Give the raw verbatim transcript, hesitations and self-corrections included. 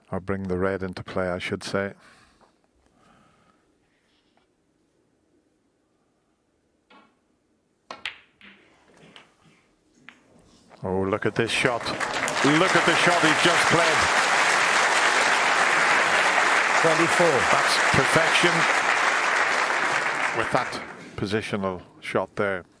or bring the red into play, I should say. Oh, look at this shot. Look at the shot he's just played. twenty-four. That's perfection with that positional shot there.